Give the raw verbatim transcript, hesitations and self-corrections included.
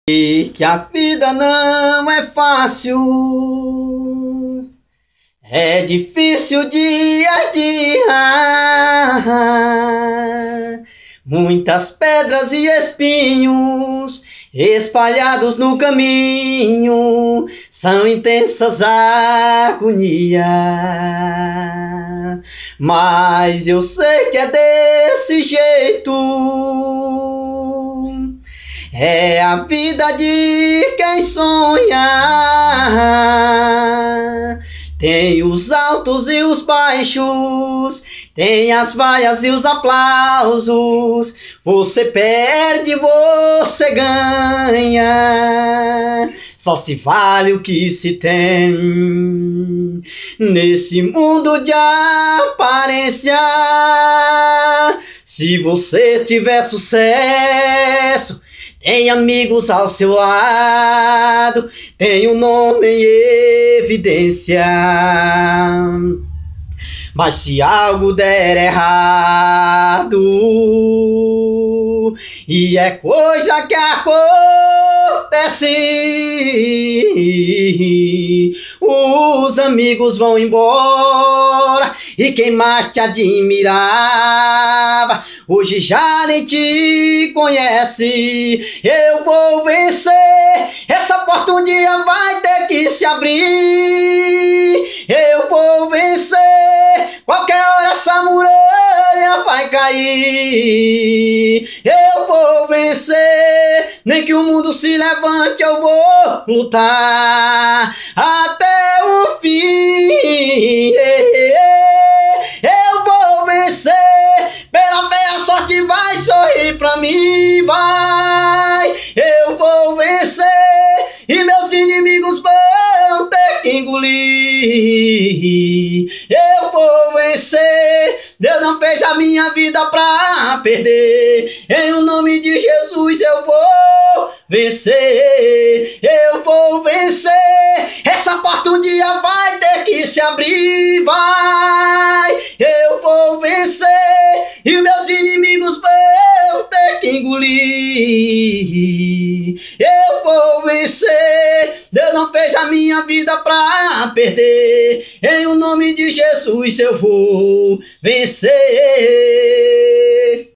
E que a vida não é fácil, é difícil dia a dia, muitas pedras e espinhos espalhados no caminho, são intensas agonias, mas eu sei que é desse jeito. É a vida de quem sonha. Tem os altos e os baixos, tem as vaias e os aplausos. Você perde, você ganha. Só se vale o que se tem. Nesse mundo de aparência, se você tiver sucesso, tem amigos ao seu lado, tem um nome em evidência. Mas se algo der errado, e é coisa que acontece, os amigos vão embora, e quem mais te admirava hoje já nem te conhece. Eu vou vencer, essa porta um dia vai ter que se abrir. Eu vou vencer, qualquer hora essa muralha vai cair. Eu vou vencer, nem que o mundo se levante, eu vou lutar até o fim. Eu vou vencer, pela fé a sorte vai sorrir pra mim, vai. Eu vou vencer, e meus inimigos vão ter que engolir. Eu vou vencer, Deus não fez a minha vida pra perder. Em o nome de Jesus eu vou vencer. Eu vou vencer, essa porta um dia vai ter que se abrir, vai. Eu vou vencer, e meus inimigos vão ter que engolir. Eu vou vencer, Deus não fez a minha vida pra perder. Em o nome de Jesus eu vou vencer.